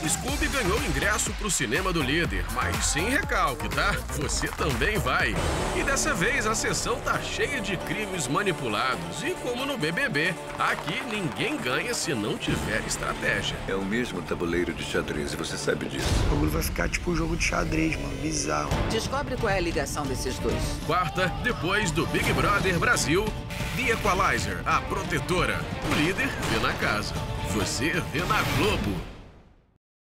Scooby ganhou ingresso pro cinema do líder, mas sem recalque, tá? Você também vai. E dessa vez a sessão tá cheia de crimes manipulados. E como no BBB, aqui ninguém ganha se não tiver estratégia. É o mesmo tabuleiro de xadrez e você sabe disso. O bagulho vai ficar tipo um jogo de xadrez, mano. Bizarro. Descobre qual é a ligação desses dois. Quarta, depois do Big Brother Brasil, The Equalizer, a protetora. O líder vê na casa. Você vê na Globo.